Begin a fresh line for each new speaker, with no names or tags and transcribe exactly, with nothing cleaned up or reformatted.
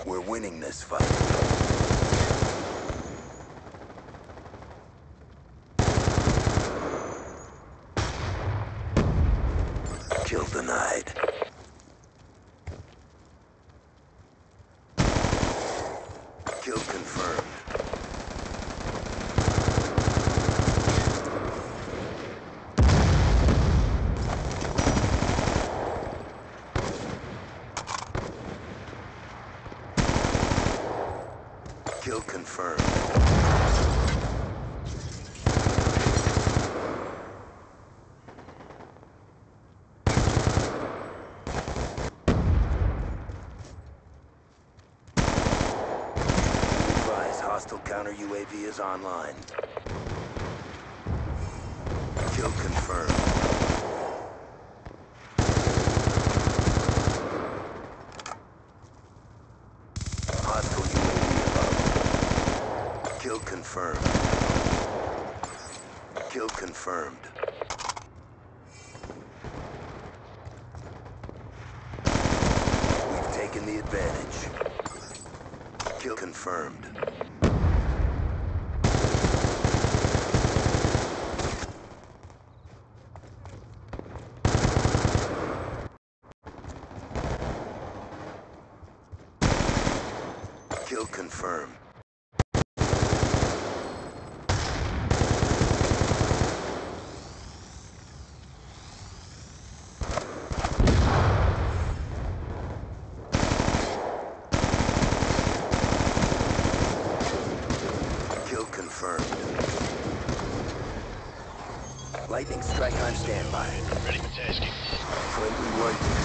We're winning this fight. Kill denied. Kill confirmed. Kill confirmed. Hostile counter U A V is online. Kill confirmed. Hostile U A V above. Kill confirmed. Kill confirmed. We've taken the advantage. Kill confirmed. Kill confirmed. Kill confirmed. Lightning strike on standby.
Ready for tasking.
Friendly lightning.